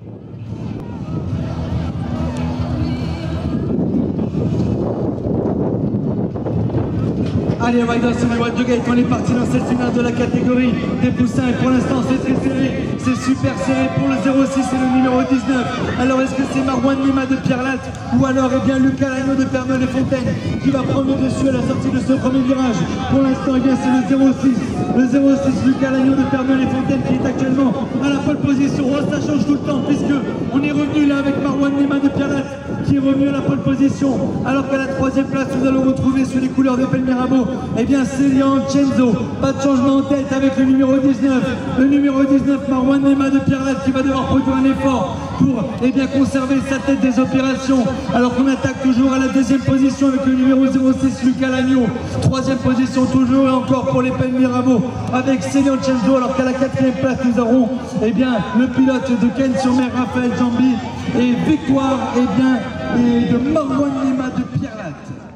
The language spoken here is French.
Allez, Riders sur les White de Gate, on est parti dans cette finale de la catégorie des poussins et pour l'instant c'est très serré, c'est super serré pour le 06 et le numéro 19. Alors est-ce que c'est Marwan Nima de Pierre-Latte ou alors Lucas Lagneau de Pernod-les-Fontaines qui va prendre le dessus à la sortie de ce premier virage? Pour l'instant c'est le 06 Lucas Lagneau de Pernod-les-Fontaines qui est actuellement à la pole position. Oh, ça change tout le temps puisque on est revenu là avec Marwan Nima de Pierre-Latte qui est revenu à la pole position, alors qu'à la troisième place nous allons retrouver sur les couleurs de Pen Mirabeau Célian Cenzo. Pas de changement en tête avec le numéro 19. Le numéro 19, Marwan Nima de Pierre-Latte, qui va devoir produire un effort pour conserver sa tête des opérations. Alors qu'on attaque toujours à la deuxième position avec le numéro 06, Lucas Lagneau. Troisième position toujours et encore pour les Pen Mirabeau avec Célian Cenzo. Alors qu'à la quatrième place, nous aurons le pilote de Ken-sur-Mer, Raphaël Jambi. Et victoire de Marwan Nima de Pierre-Latte.